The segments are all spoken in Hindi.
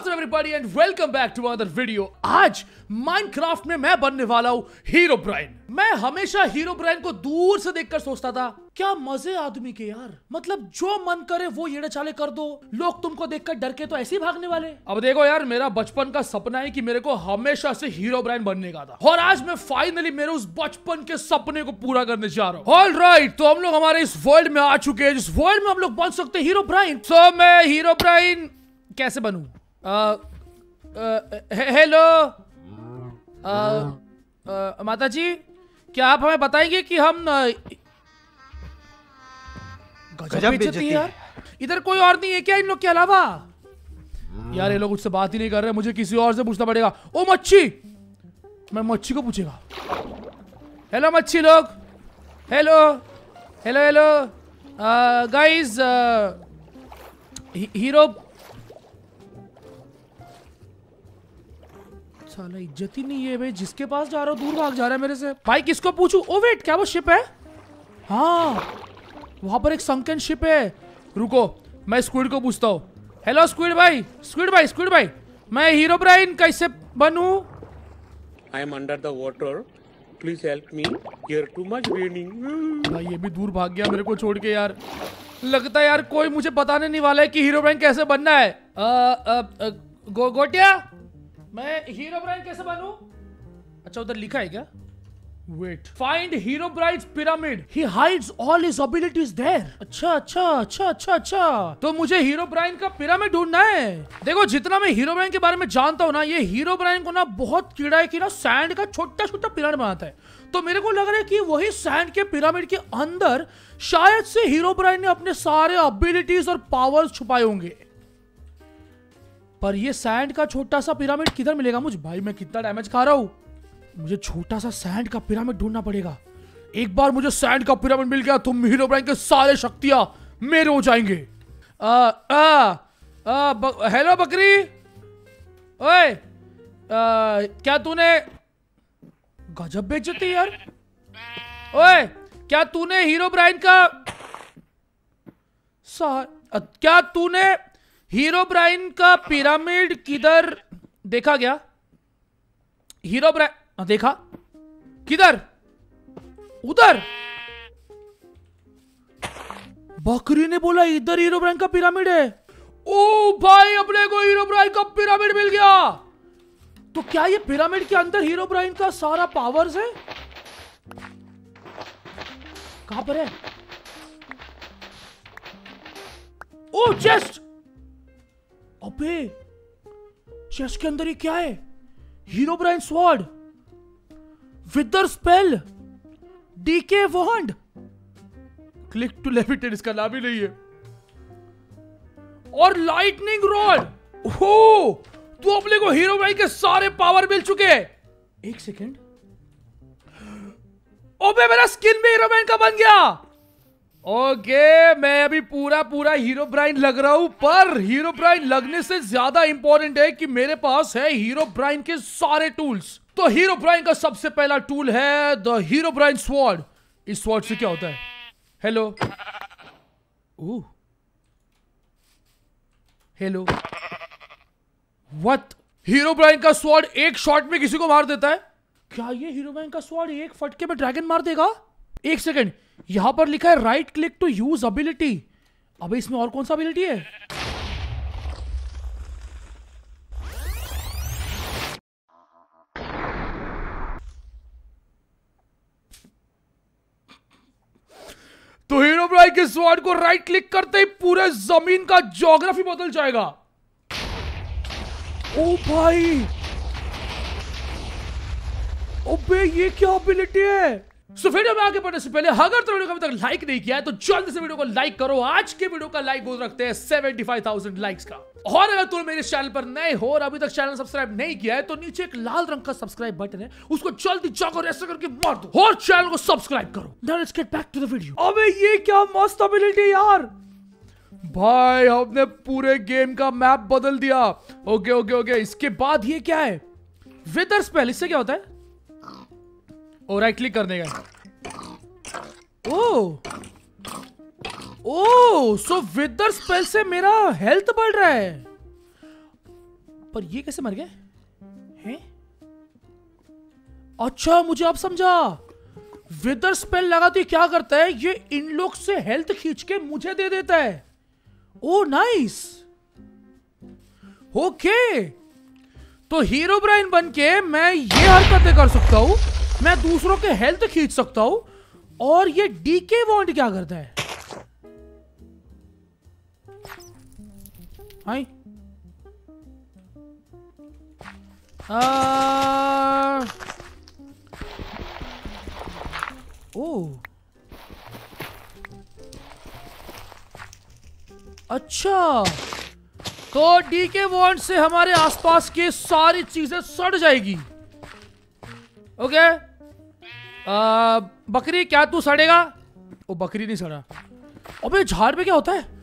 What's up everybody and welcome back to another video. आज माइनक्राफ्ट में मैं बनने वाला हूँ हीरोब्राइन। मैं हमेशा हीरोब्राइन को दूर से देखकर सोचता था क्या मजे आदमी के यार, मतलब जो मन करे वो येड़े चाले कर दो, लोग तुमको देखकर डर के तो ऐसे ही भागने वाले। अब देखो यार, मेरा बचपन का सपना है कि मेरे को हमेशा से हीरोब्राइन बनने का था और आज मैं फाइनली मेरे उस बचपन के सपने को पूरा करने जा रहा हूँ। ऑलराइट, तो हम लोग हमारे इस वर्ल्ड में आ चुके हैं जिस वर्ल्ड में हम लोग बन सकते हैं हीरोब्राइन। तो मैं हीरोब्राइन कैसे बनूं? हेलो माता जी, क्या आप हमें बताएंगे कि हम गजब बेइज्जती है यार। इधर कोई और नहीं है क्या इन लोग के अलावा? यार ये लोग मुझसे बात ही नहीं कर रहे, मुझे किसी और से पूछना पड़ेगा। ओ मच्छी, मैं मच्छी को पूछेगा। हेलो मच्छी लोग, hello hello hello guys, hero साला इज्जत ही नहीं है भाई, जिसके पास जा रहा हूँ दूर भाग जा रहा है मेरे से। भाई किसको पूछूं? ओ वेट, क्या वो शिप है? हाँ वहां पर एक संकन शिप है। रुको मैं स्क्विड को पूछता हूँ। हेलो स्क्विड भाई, स्क्विड भाई, मैं हीरोब्राइन कैसे बनूं? I am under the water. Please help me. Here too much raining. भाई ये भी दूर भाग गया मेरे को छोड़ के यार। लगता है यार कोई मुझे बताने नहीं वाला है कि हीरोब्राइन कैसे बनना है। गोटिया, मैं हीरोब्राइन कैसे बनूं? अच्छा उधर लिखा है क्या? Wait, find Herobrine's pyramid, he hides all his abilities there. अच्छा, तो मुझे हीरोब्राइन का पिरामिड ढूंढना है। देखो जितना मैं हीरोब्राइन के बारे में जानता हूँ ना, ये हीरोब्राइन को ना बहुत कीड़ा है कि ना सैंड का छोटा छोटा पिरामिड बनाता है। तो मेरे को लग रहा है कि वही सैंड के पिरामिड के अंदर शायद से हीरोब्राइन ने अपने सारे एबिलिटीज और पावर्स छुपाए होंगे। पर ये सैंड का छोटा सा पिरामिड किधर मिलेगा मुझे? भाई मैं कितना डैमेज खा रहा हूं। मुझे छोटा सा सैंड का पिरामिड ढूंढना पड़ेगा। एक बार मुझे सैंड का पिरामिड मिल गया तो हीरोब्राइन के सारे शक्तियां मेरे हो जाएंगे। हेलो बकरी, ओए क्या तूने गजब बेइज्जती यार। ओए क्या तूने हीरोब्राइन का क्या तूने हीरोब्राइन का पिरामिड किधर देखा गया? हीरोब्राइन देखा किधर? उधर। बकरी ने बोला इधर हीरोब्राइन का पिरामिड है। ओ भाई, अपने को हीरोब्राइन का पिरामिड मिल गया। तो क्या ये पिरामिड के अंदर हीरोब्राइन का सारा पावर्स है? कहां पर है? ओ चेस्ट। अबे चेस्ट के अंदर ये क्या है? Herobrine sword, wither spell, DK wand, click to levitate, इसका नाम ही नहीं है, और लाइटनिंग रॉड। ओह, तो अपने को हीरोब्राइन के सारे पावर मिल चुके हैं। एक सेकेंड, ओबे मेरा स्किन भी हीरोब्राइन का बन गया। ओके, मैं अभी पूरा हीरोब्राइन लग रहा हूं, पर हीरोब्राइन लगने से ज्यादा इंपॉर्टेंट है कि मेरे पास है हीरोब्राइन के सारे टूल्स। तो हीरोब्राइन का सबसे पहला टूल है द हीरोब्राइन स्वॉर्ड। इस स्वॉर्ड से क्या होता है? Hello, hello, what? हीरोब्राइन का स्वॉर्ड एक शॉट में किसी को मार देता है? क्या ये हीरोब्राइन का स्वॉर्ड एक फटके में ड्रैगन मार देगा? एक सेकेंड, यहां पर लिखा है right click to use ability. अबे इसमें और कौन सा एबिलिटी है? तो हीरोब्राइन के स्वॉर्ड को राइट क्लिक करते ही पूरे जमीन का ज्योग्राफी बदल जाएगा। ओ भाई, ओबे ये क्या एबिलिटी है? सो वीडियो में आगे बढ़ने से पहले अगर तो वीडियो को अभी तक लाइक नहीं किया है तो जल्दी से वीडियो को लाइक करो। आज के वीडियो का लाइक गोल रखते हैं 75,000 लाइक्स का। और अगर तुम मेरे चैनल पर नए हो और अभी तक चैनल सब्सक्राइब नहीं किया है तो नीचे एक लाल रंग का सब्सक्राइब बटन है, उसको जल्दी जाकर ऐसे करके मार दो और चैनल को सब्सक्राइब करो। Now let's get back to the video. अबे ये क्या मस्त एबिलिटी यार। भाई हमने पूरे गेम का मैप बदल दिया। ओके, इसके बाद ये क्या है? विदर स्पेल, इससे क्या होता है? और राइट क्लिक करने का। सो विदर स्पेल से मेरा हेल्थ बढ़ रहा है। पर ये कैसे मर गए हैं? अच्छा मुझे अब समझा, विदर स्पेल लगाते क्या करता है, ये इन लोग से हेल्थ खींच के मुझे दे देता है। Oh nice, okay. तो हीरो ब्राइन बन के मैं ये हरकतें कर सकता हूं, मैं दूसरों के हेल्थ खींच सकता हूं। और ये डीके वॉन्ड क्या करता है? हाय ओ अच्छा, तो डीके वॉन्ड से हमारे आसपास की सारी चीजें सड़ जाएगी। ओके बकरी क्या तू सड़ेगा? ओ बकरी नहीं सड़ा। अबे झाड़ पे क्या होता है?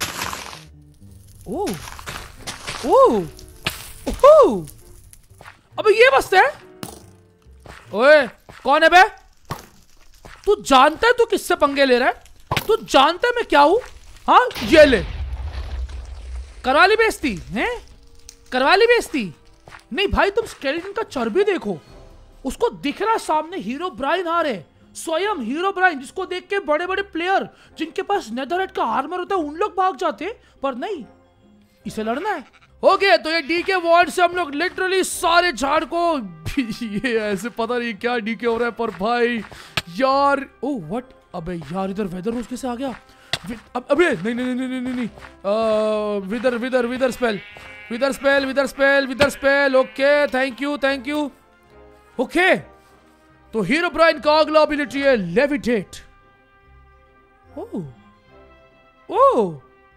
ओ ओ ओह, अबे ये बसते है। ओए कौन है बे? तू जानता है तू किससे पंगे ले रहा है? तू जानता है मैं क्या हूं? हाँ ये ले, करवा ली बेइज्जती हैं? करवा ली बेइज्जती? नहीं भाई, तुम स्केलेटन का चर्बी देखो, उसको दिख रहा सामने हीरो ब्राइन आ रहे, स्वयं हीरो ब्राइन, जिसको देख के बड़े बड़े प्लेयर जिनके पास नेदरहार्ट का आर्मर होता है उन लोग भाग जाते, पर नहीं, इसे लड़ना है। ओके तो ये डीके वॉर्ड से हम लोग लिटरली सारे झाड़ को ये ऐसे पता नहीं क्या डीके हो रहा है, पर भाई यार ओ व्हाट, अबे यार इधर वेदर रोज कैसे आ गया? अबे नहीं नहीं नहीं नहीं नहीं, wither wither wither spell, wither spell, wither spell, wither spell. Okay thank you thank you. Okay तो हीरो ब्राइन का अगला एबिलिटी है levitate. Oh oh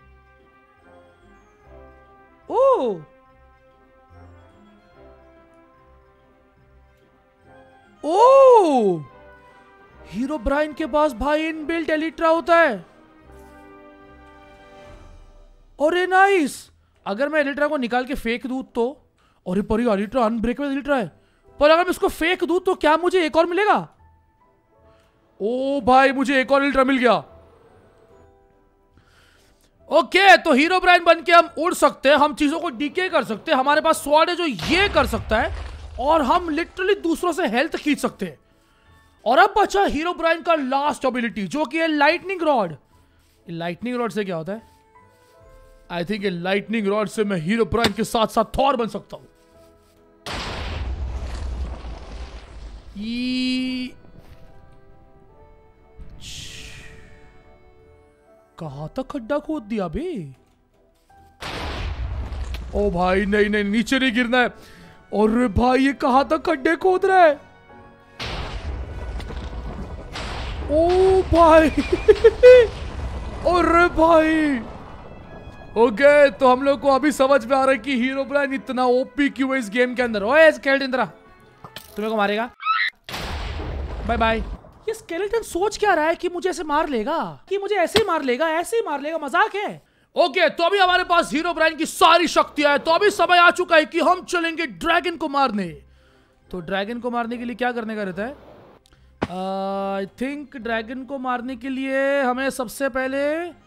oh oh, Herobrine के पास भाई इनबिल्ट एलिट्रा होता है। और ये नाइस, अगर मैं एलिट्रा को निकाल के फेंक दूं तो, और ये पर एलिट्रा अनब्रेकेबल एलिट्रा है, पर अगर मैं इसको फेंक दूं तो क्या मुझे एक और मिलेगा? ओ भाई मुझे एक और एलिट्रा मिल गया। ओके तो हीरो ब्राइन बन के हम उड़ सकते हैं, हम चीजों को डीके कर सकते हैं, हमारे पास स्वॉर्ड है जो ये कर सकता है, और हम लिटरली दूसरों से हेल्थ खींच सकते हैं। और अब बचा हीरो ब्राइन का लास्ट एबिलिटी जो कि है लाइटनिंग रॉड। लाइटनिंग रॉड से क्या होता है? आई थिंक लाइटनिंग रॉड से मैं हीरो ब्राइन के साथ साथ थॉर बन सकता हूं। कहां तक खड्डा खोद दिया बे? ओ भाई नहीं नहीं, नीचे नहीं गिरना है। और भाई ये कहां तक खड्डे खोद रहा है? ओ भाई और भाई ओके तो हम लोग को अभी समझ में आ रहा है कि हीरो ब्राइन इतना ओपी क्यों है इस गेम के अंदर। ओए स्केलेटन इंद्रा तुम्हें को मारेगा, बाय बाय। ये स्केलेटन सोच क्या रहा है कि मुझे ऐसे मार लेगा, कि मुझे ऐसे ही मार लेगा, ऐसे ही मार लेगा, मजाक है। ओके तो अभी हमारे पास हीरो ब्राइन की सारी शक्तियां है, तो अभी समय आ चुका है कि हम चलेंगे ड्रैगन को मारने। तो ड्रैगन को मारने के लिए क्या करने का रहता है? आई थिंक ड्रैगन को मारने के लिए हमें सबसे पहले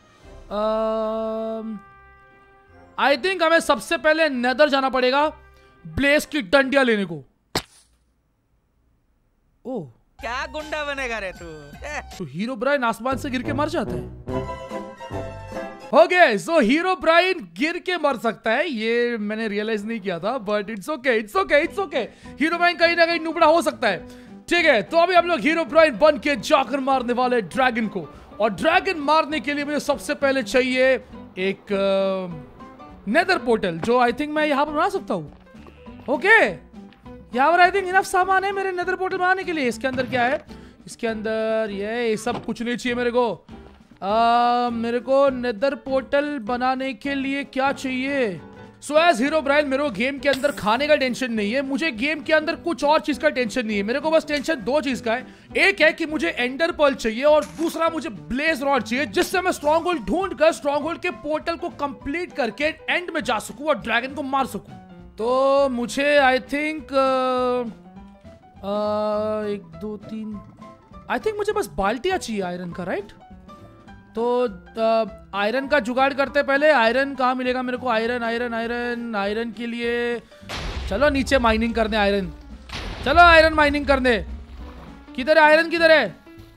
आई थिंक हमें सबसे पहले नेदर जाना पड़ेगा ब्लेज की डंडियां लेने को। ओ क्या गुंडा बनेगा रे तू? तो हीरो ब्राइन आसमान से गिर के मर जाता है। ओके सो हीरो ब्राइन गिर के मर सकता है, ये मैंने रियलाइज नहीं किया था, but it's okay it's okay it's okay. Herobrine कहीं ना कहीं नुबड़ा हो सकता है, ठीक है। तो अभी हम लोग हीरो ब्राइन बन के जाकर मारने वाले ड्रैगन को, और ड्रैगन मारने के लिए मुझे सबसे पहले चाहिए एक नेदर पोर्टल, जो आई थिंक मैं यहां पर बना सकता हूं। ओके यहाँ पर आई थिंक इनफ सामान है मेरे नेदर पोर्टल बनाने के लिए। इसके अंदर क्या है? इसके अंदर ये सब कुछ नहीं चाहिए मेरे को। मेरे को नेदर पोर्टल बनाने के लिए क्या चाहिए? सो एज हीरो ब्राइन मेरे को गेम के अंदर खाने का टेंशन नहीं है, मुझे गेम के अंदर कुछ और चीज का टेंशन नहीं है। मेरे को बस टेंशन दो चीज का है, एक है कि मुझे एंडर पर्ल चाहिए, और दूसरा मुझे ब्लेज रॉड चाहिए, जिससे मैं स्ट्रॉन्ग होल्ड ढूंढ कर स्ट्रॉन्ग होल्ड के पोर्टल को कंप्लीट करके एंड में जा सकूं और ड्रैगन को मार सकूं। तो मुझे आई थिंक 1 2 3 आई थिंक मुझे बस बाल्टियां चाहिए आयरन का, राइट? तो आयरन का जुगाड़ करते पहले। आयरन कहाँ मिलेगा मेरे को? आयरन आयरन आयरन आयरन के लिए चलो नीचे माइनिंग करने। आयरन चलो आयरन माइनिंग करने। किधर है आयरन? किधर है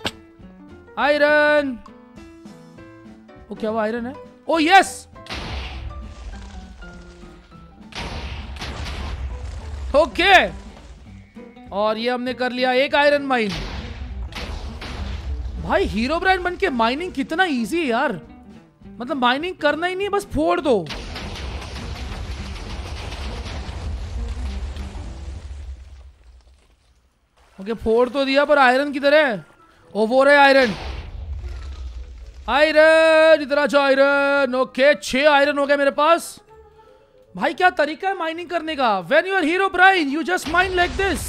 आयरन? ओ क्या वो आयरन है? Oh yes, okay. और ये हमने कर लिया एक आयरन माइन। भाई हीरोब्राइन बन के माइनिंग कितना इजी है यार। मतलब माइनिंग करना ही नहीं है, बस फोड़ दो। ओके फोड़ तो दिया, पर आयरन किधर है? ओ वो रहे आयरन। आयरन इधर आ जाओ आयरन। ओके 6 आयरन हो गए मेरे पास। भाई क्या तरीका है माइनिंग करने का? When you are Herobrine you just mine like this.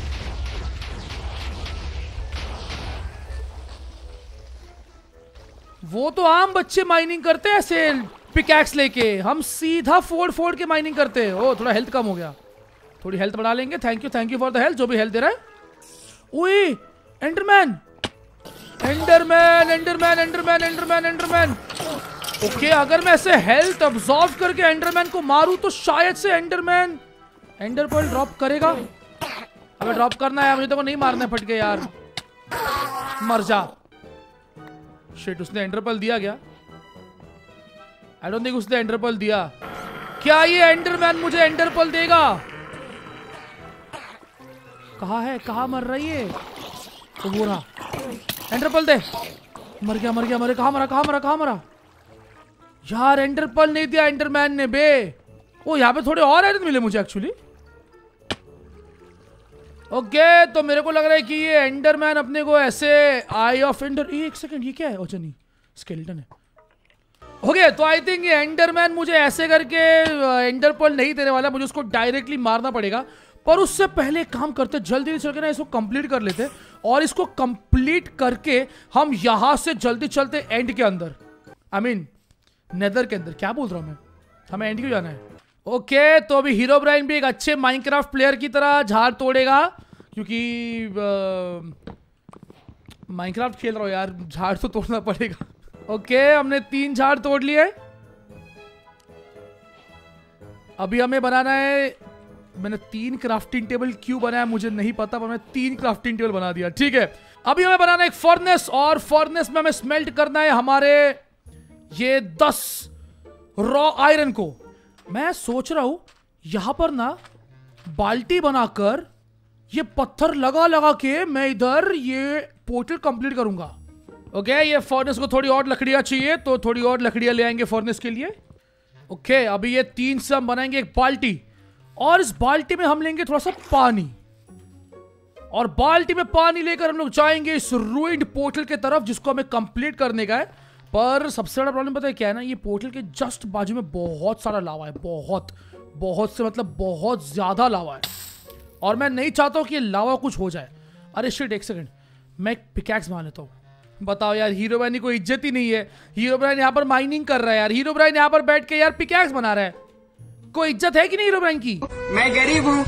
वो तो आम बच्चे माइनिंग करते हैं ऐसे पिकैक्स लेके, हम सीधा फोड़ फोड़ के माइनिंग करते हैं। ओ थोड़ा हेल्थ कम हो गया, थोड़ी हेल्थ बढ़ा लेंगे। Thank you for the health, जो भी हेल्थ दे रहा है। ओए Enderman Enderman Enderman Enderman Enderman Enderman. Okay अगर मैं ऐसे हेल्थ अब्सॉर्ब करके एंडरमैन को मारूं तो शायद से एंडरमैन एंडर पर्ल ड्रॉप करेगा। अगर ड्रॉप करना है मुझे तो नहीं मारना है फटके यार, मर जा। शिट उसने एंडर पर्ल दिया क्या? आई डोंट थिंक उसने एंडर पर्ल दिया। क्या ये एंडरमैन मुझे एंडर पर्ल देगा? कहाँ है? कहाँ मर रही है? तो वो रहा, एंडर पर्ल दे। मर गया मर गया मर। कहाँ मरा कहाँ मरा कहाँ मरा यार? एंडर पर्ल नहीं दिया एंडरमैन ने बे। ओ यहाँ पे थोड़े और आयरन मिले मुझे एक्चुअली। ओके तो मेरे को लग रहा है कि ये एंडरमैन अपने को ऐसे आई ऑफ एंडर। एक सेकंड ये क्या है? अच्छा नहीं स्केलेटन है। ओके तो आई थिंक ये एंडरमैन मुझे ऐसे करके एंडर पर्ल नहीं देने वाला, मुझे उसको डायरेक्टली मारना पड़ेगा। पर उससे पहले काम करते, जल्दी चल के ना इसको कंप्लीट कर लेते, और इसको कंप्लीट करके हम यहां से जल्दी चलते एंड के अंदर। आई मीन नेदर के अंदर। क्या बोल रहा हूं मैं? हमें एंड क्यों जाना है? ओके तो अभी हीरोब्राइन भी एक अच्छे माइनक्राफ्ट प्लेयर की तरह झाड़ तोड़ेगा, क्योंकि माइनक्राफ्ट खेल रहा हूं यार, झाड़ तो तोड़ना पड़ेगा। ओके हमने 3 झाड़ तोड़ लिए। अभी हमें बनाना है, मैंने 3 क्राफ्टिंग टेबल क्यों बनाया मुझे नहीं पता, पर मैं 3 क्राफ्टिंग टेबल बना दिया। ठीक है अभी हमें बनाना है एक फर्नेस, और फर्नेस में हमें स्मेल्ट करना है हमारे ये 10 रॉ आयरन को। मैं सोच रहा हूं यहां पर ना बाल्टी बनाकर ये पत्थर लगा लगा के मैं इधर ये पोर्टल कंप्लीट करूंगा। ओके ये फर्नेस को थोड़ी और लकड़ियां चाहिए, तो थोड़ी और लकड़ियां ले आएंगे फर्नेस के लिए। ओके अभी ये 3 से हम बनाएंगे एक बाल्टी, और इस बाल्टी में हम लेंगे थोड़ा सा पानी, और बाल्टी में पानी लेकर हम लोग जाएंगे इस रूइंड पोर्टल के तरफ जिसको हमें कंप्लीट करने का है। पर सबसे बड़ा प्रॉब्लम पता है क्या है ना? ये पोर्टल के जस्ट बाजू में बहुत सारा लावा है, बहुत से मतलब बहुत ज्यादा लावा है, और मैं नहीं चाहता हूं कि ये लावा कुछ हो जाए। अरे शिट एक सेकंड, मैं एक पिकैक्स बना लेता हूं। बताओ यार हीरोब्राइन की कोई इज्जत ही नहीं है। हीरोब्राइन यहाँ पर माइनिंग कर रहा है यार, हीरोब्राइन यहाँ पर बैठ के यार पिकैक्स बना रहा है। कोई इज्जत है कि नहीं हीरोब्राइन की? मैं गरीब हूँ,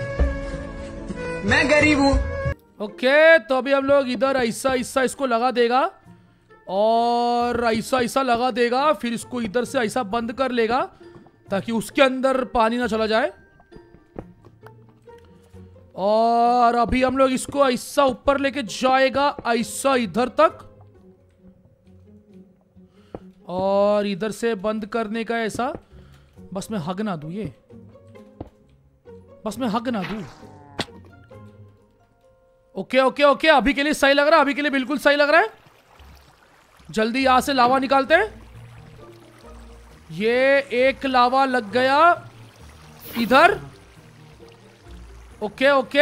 मैं गरीब हूँ। ओके तो अभी हम लोग इधर ऐसा ऐसा इसको लगा देगा, और ऐसा ऐसा लगा देगा, फिर इसको इधर से ऐसा बंद कर लेगा ताकि उसके अंदर पानी ना चला जाए। और अभी हम लोग इसको ऐसा ऊपर लेके जाएगा, ऐसा इधर तक, और इधर से बंद करने का ऐसा। बस मैं हग ना दूं, ये बस मैं हग ना दूं। ओके ओके ओके अभी के लिए सही लग रहा है, अभी के लिए बिल्कुल सही लग रहा है। जल्दी यहां से लावा निकालते हैं। ये एक लावा लग गया इधर। ओके ओके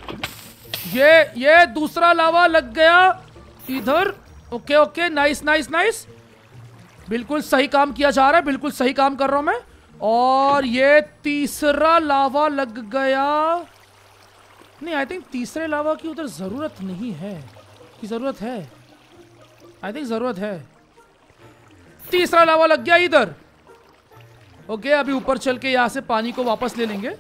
ये दूसरा लावा लग गया इधर। Okay okay nice nice nice, बिल्कुल सही काम किया जा रहा है, बिल्कुल सही काम कर रहा हूं मैं। और ये तीसरा लावा लग गया। नहीं आई थिंक तीसरे लावा की उधर जरूरत नहीं है, की जरूरत है, आई थिंक जरूरत है। तीसरा लावा लग गया इधर। ओके अभी ऊपर चल के यहां से पानी को वापस ले लेंगे।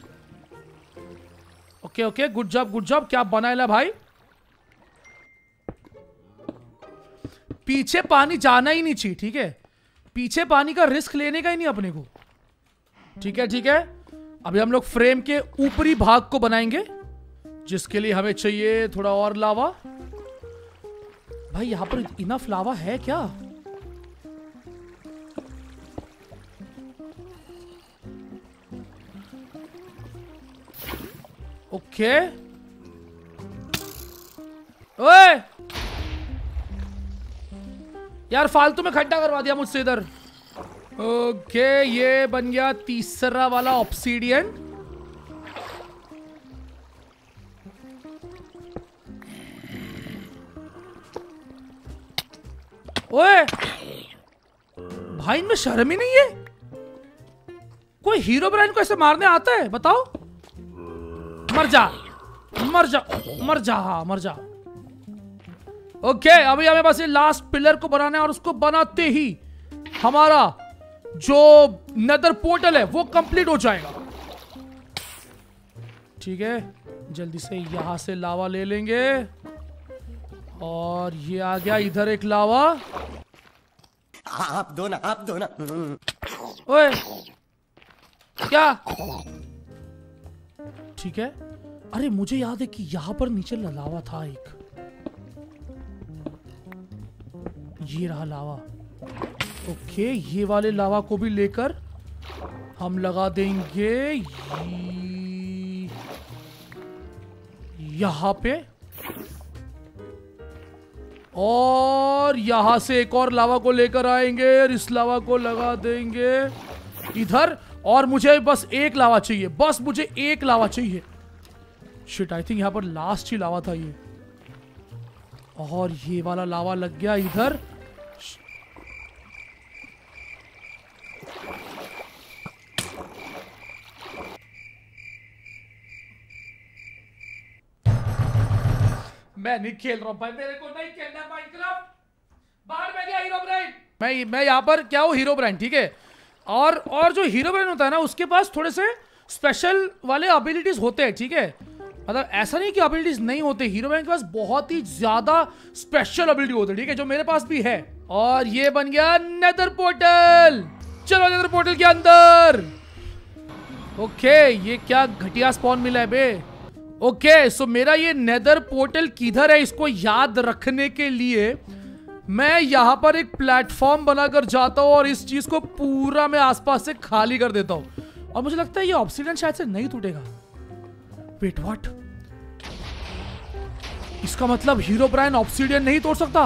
ओके ओके गुड जॉब, क्या बनाएला भाई। पीछे पानी जाना ही नहीं चाहिए, ठीक है? पीछे पानी का रिस्क लेने का ही नहीं अपने को, ठीक है? ठीक है, अभी हम लोग फ्रेम के ऊपरी भाग को बनाएंगे, जिसके लिए हमें चाहिए थोड़ा और लावा। भाई यहां पर इनफ लावा है क्या? ओके, ओए यार फालतू में खड्डा करवा दिया मुझसे इधर। ओके, ये बन गया तीसरा वाला ऑब्सीडियन। ओए भाई, इनमें शर्म ही नहीं है। कोई हीरो ब्राइन को ऐसे मारने आता है? बताओ। मर जा, मर जा, मर जा, हाँ मर जा। ओके, अभी हमें बस ये लास्ट पिलर को बनाना है और उसको बनाते ही हमारा जो नेदर पोर्टल है वो कंप्लीट हो जाएगा। ठीक है, जल्दी से यहां से लावा ले लेंगे और ये आ गया इधर एक लावा। आप दो ना, आप दो ना। ओए क्या? ठीक है, अरे मुझे याद है कि यहां पर नीचे लावा था एक, ये रहा लावा। ओके, ये वाले लावा को भी लेकर हम लगा देंगे यहां पे, और यहां से एक और लावा को लेकर आएंगे और इस लावा को लगा देंगे इधर। और मुझे बस एक लावा चाहिए, बस मुझे एक लावा चाहिए। शिट, आई थिंक यहां पर लास्ट ही लावा था ये, और ये वाला लावा लग गया इधर। मैं नहीं खेल रहा हूं भाई, मेरे को नहीं खेलना माइनक्राफ्ट। बाहर में गया हीरो ब्राइन। मैं यहां पर क्या हूं? हीरो ब्राइन, ठीक है? और जो हीरो ब्राइन होता है ना, उसके पास थोड़े से स्पेशल वाले एबिलिटीज होते हैं, ठीक है? मतलब ऐसा नहीं कि एबिलिटीज नहीं होते, हीरो ब्राइन के पास बहुत ही ज्यादा स्पेशल एबिलिटी होती है, ठीक है? जो मेरे पास भी है। और ये बन गया नेदर पोर्टल। चलो नेदर पोर्टल के अंदर। ओके, ये क्या घटिया स्पॉन मिला है बे। ओके, सो मेरा ये नेदर पोर्टल किधर है, इसको याद रखने के लिए मैं यहां पर एक प्लेटफॉर्म बनाकर जाता हूं और इस चीज को पूरा मैं आसपास से खाली कर देता हूं। और मुझे लगता है ये ऑब्सीडियन शायद से नहीं टूटेगा। Wait, what? इसका मतलब हीरो ब्राइन ऑब्सीडियन नहीं तोड़ सकता?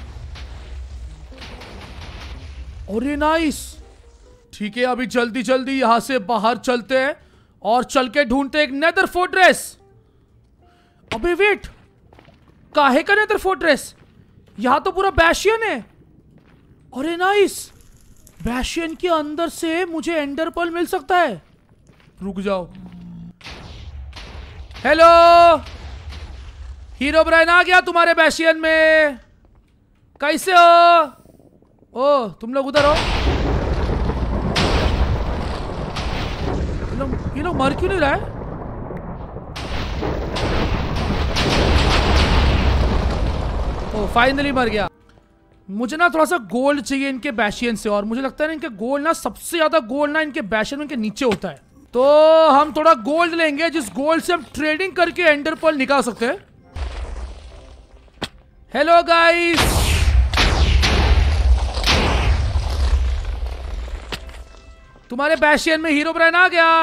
और ये नाइस। ठीक है, अभी जल्दी जल्दी यहां से बाहर चलते हैं और चल के ढूंढते एक नेदर फोर्ट्रेस। अबे वेट, काहे का नेदर फोर्ट्रेस? यहां तो पूरा बैशियन है। अरे नाइस, बैशियन के अंदर से मुझे एंडर पर्ल मिल सकता है। रुक जाओ। हेलो, हीरो ब्राइन आ गया तुम्हारे बैशियन में। कैसे हो? ओ, तुम लोग उधर हो। ये लोग मर क्यों नहीं रहा है? ओ, फाइनली मर गया। मुझे ना थोड़ा सा गोल्ड चाहिए इनके बैशियन से, और मुझे लगता है ना इनके गोल्ड ना, सबसे ज्यादा गोल्ड ना इनके बैशियन में, इनके नीचे होता है। तो हम थोड़ा गोल्ड लेंगे, जिस गोल्ड से हम ट्रेडिंग करके एंडर पर्ल निकाल सकते हैं। हेलो गाइस, तुम्हारे बैशियन में हीरो ब्राइन आ गया।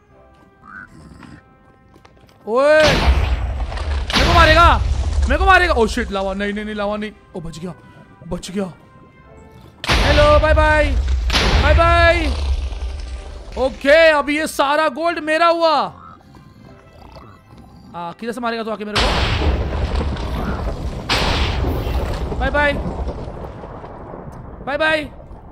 ओए, मेरे को मारेगा, मेरे को मारेगा। ओ शिट, लावा नहीं नहीं नहीं, लावा नहीं। ओ बच गया, बच गया। Hello, bye bye, bye bye. Okay, अभी ये सारा गोल्ड मेरा हुआ। किधर से मारेगा तो आके मेरे को? Bye bye, bye bye.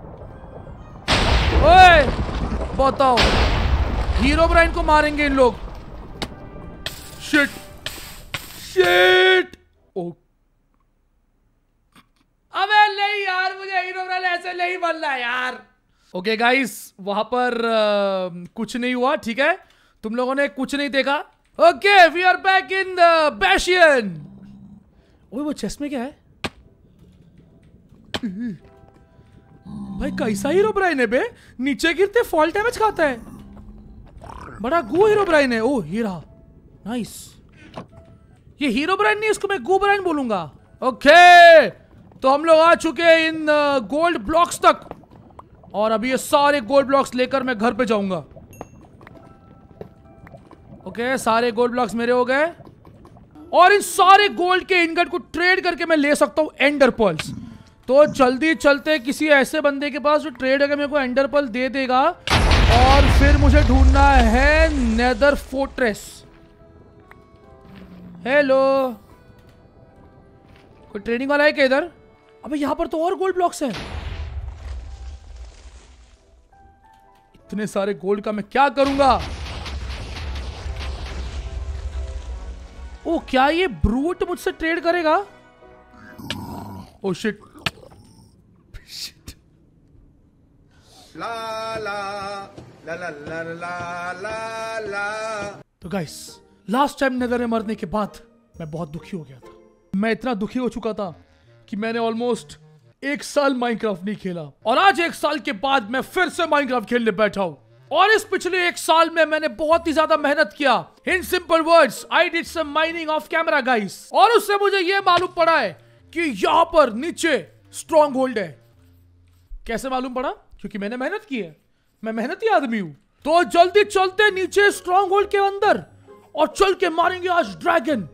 ओए बताओ, हीरो ब्राइन को मारेंगे इन लोग। Shit shit. ओ अबे नहीं यार, मुझे हीरो ब्राइन ऐसे नहीं बनना यार। ओके गाइस, वहां पर कुछ नहीं हुआ, ठीक है? तुम लोगों ने कुछ नहीं देखा। Okay, we are back in the bastion. ओए वो चेस्ट में क्या है? भाई कैसा हीरो ब्राइन है बे, नीचे गिरते फॉल डैमेज खाता है, बड़ा गू हीरो ब्राइन है। ओ हीरा, नाइस। ये हीरो ब्राइन नहीं, इसको मैं गू ब्राइन बोलूंगा। ओके तो हम लोग आ चुके हैं इन गोल्ड ब्लॉक्स तक, और अभी ये सारे गोल्ड ब्लॉक्स लेकर मैं घर पे जाऊंगा। ओके सारे गोल्ड ब्लॉक्स मेरे हो गए, और इन सारे गोल्ड के इनगट को ट्रेड करके मैं ले सकता हूं एंडर पर्ल्स। तो जल्दी चलते किसी ऐसे बंदे के पास जो ट्रेड करके मेरे को एंडर पर्ल दे देगा, और फिर मुझे ढूंढना है नेदर फोर्ट्रेस। हेलो, कोई ट्रेडिंग वाला है क्या इधर? अबे यहां पर तो और गोल्ड ब्लॉक्स हैं। इतने सारे गोल्ड का मैं क्या करूंगा? ओ क्या ये ब्रूट मुझसे ट्रेड करेगा? ओ शिट, ला ला ला ला ला ला ला ला। तो गाइस लास्ट टाइम नेदर में मरने के बाद मैं बहुत दुखी हो गया था। मैं इतना दुखी हो चुका था कि मैंने ऑलमोस्ट 1 साल माइनक्राफ्ट नहीं खेला, और आज 1 साल के बाद मैं फिर से माइनक्राफ्ट खेलने बैठा हूं। और इस पिछले 1 साल में मैंने बहुत ही ज्यादा मेहनत किया। In simple words, I did some mining of camera guys, और उससे मुझे यह मालूम पड़ा है कि यहां पर नीचे स्ट्रॉन्ग होल्ड है। कैसे मालूम पड़ा? क्योंकि मैंने मेहनत की है, मैं मेहनती आदमी हूं। तो जल्दी चलते नीचे स्ट्रॉन्ग होल्ड के अंदर, और चल के मारेंगे आज ड्रैगन।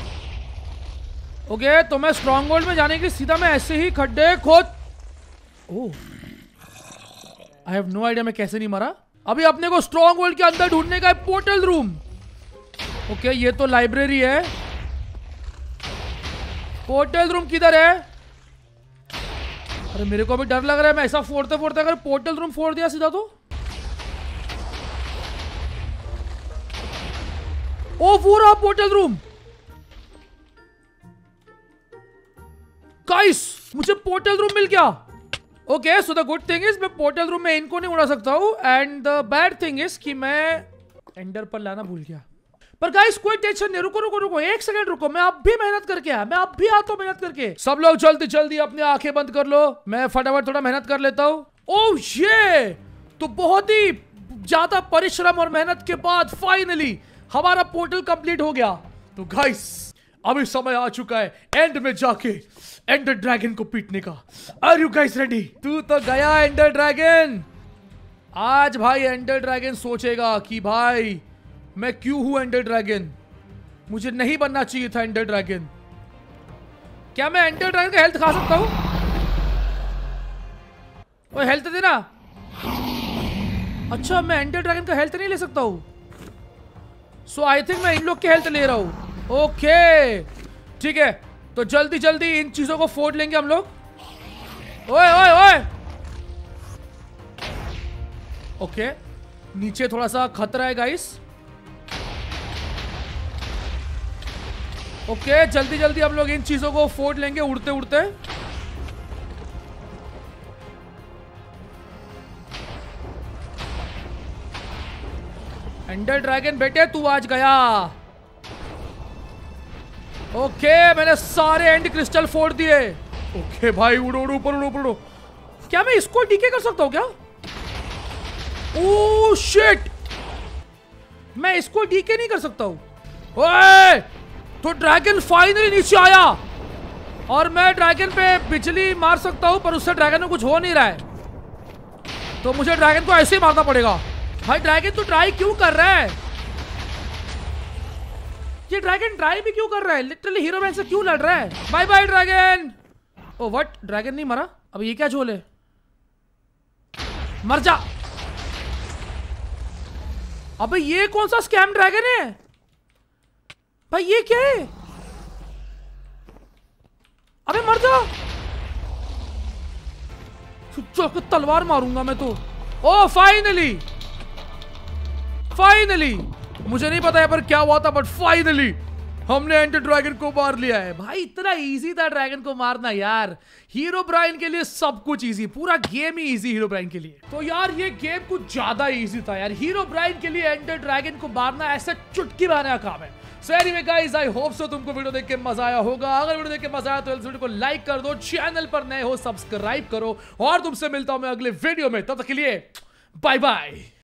ओके तो मैं स्ट्रॉन्ग होल्ड में जाने के लिए सीधा मैं ऐसे ही खड्डे खोद। Oh I have no idea मैं कैसे नहीं मरा। अभी अपने को स्ट्रॉन्ग होल्ड के अंदर ढूंढने का है पोर्टल रूम। ओके ये तो लाइब्रेरी है, पोर्टल रूम किधर है? अरे मेरे को अभी डर लग रहा है, मैं ऐसा फोड़ते फोड़ते अगर पोर्टल रूम फोड़ दिया सीधा तो। ओ वो रहा पोर्टल रूम। गाइस मुझे पोर्टल रूम मिल गया। Okay so the good thing is मैं पोर्टल रूम में इनको नहीं उड़ा सकता हूं, and the bad thing is कि मैं एंडर पर लाना भूल गया। पर गाइस कोई टेंशन नहीं, रुको रुको रुको, 1 सेकंड रुको, मैं अब भी मेहनत करके आया, मैं अब भी आता हूं मेहनत करके। सब लोग जल्दी जल्दी अपनी आंखें बंद कर लो, मैं फटाफट थोड़ा मेहनत कर लेता हूं। ओह ये तो बहुत ही ज्यादा परिश्रम और मेहनत के बाद फाइनली हमारा पोर्टल कंप्लीट हो गया। तो गाइस अभी समय आ चुका है एंड में जाके एंडर ड्रैगन को पीटने का। Are you guys ready? तू तो गया एंडर ड्रैगन। आज भाई एंडर ड्रैगन सोचेगा कि भाई मैं क्यों हूं एंडर ड्रैगन, मुझे नहीं बनना चाहिए था एंडर ड्रैगन। क्या मैं एंडर ड्रैगन का हेल्थ खा सकता हूं? ओए हेल्थ देना। अच्छा मैं एंडर ड्रैगन का हेल्थ नहीं ले सकता हूं। सो आई थिंक मैं इन लोग के हेल्थ ले रहा हूं। ओके ठीक है, तो जल्दी जल्दी इन चीजों को फोड़ लेंगे हम लोग। ओए ओए ओए ओके नीचे थोड़ा सा खतरा है गाइस। ओके जल्दी जल्दी हम लोग इन चीजों को फोड़ लेंगे उड़ते उड़ते। एंडर ड्रैगन बेटे तू आज गया। ओके मैंने सारे एंड क्रिस्टल फोड़ दिए। ओके भाई उड़ो उड़ो ऊपर उड़ो उड़ो। क्या मैं इसको डीके कर सकता हूं क्या? ओह शिट, मैं इसको डीके नहीं कर सकता हूं। ओए तो ड्रैगन फाइनली नीचे आया, और मैं ड्रैगन पे बिजली मार सकता हूं, पर उससे ड्रैगन में कुछ हो नहीं रहा है, तो मुझे ड्रैगन को ऐसे ही मारना पड़ेगा। भाई ड्रैगन तो ट्राई क्यों कर रहा है? ये ड्रैगन ट्राई भी क्यों कर रहा है? लिटरली हीरो मैन से क्यों लड़ रहा है? Bye bye dragon. Oh what, dragon नहीं मरा? अब ये क्या झोल है? मर जा। अबे ये कौन सा स्कैम ड्रैगन है भाई? ये क्या है? अबे मर जा। तलवार मारूंगा मैं तो। ओ फाइनली फाइनली, मुझे नहीं पता है पर क्या हुआ था, बट फाइनली हमने एंडर ड्रैगन को मार लिया है। भाई इतना इजी था ड्रैगन को मारना यार। हीरो ब्राइन के लिए सब कुछ इजी, पूरा गेम ही इजी हीरो ब्राइन के लिए। तो यार ये गेम कुछ ज्यादा इजी था यार। हीरो ब्राइन के लिए एंडर ड्रैगन को मारना ऐसा चुटकी मारने का काम है। So anyway guys, I hope so तुमको वीडियो देख के मजा आया होगा। अगर वीडियो देख के मजा आया तो इस वीडियो को लाइक कर दो, चैनल पर नए हो सब्सक्राइब करो, और तुमसे मिलता हूं मैं अगले वीडियो में। तब तक के लिए बाय बाय।